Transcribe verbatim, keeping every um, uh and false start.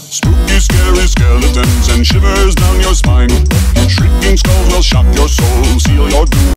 Spooky, scary skeletons and shivers down your spine.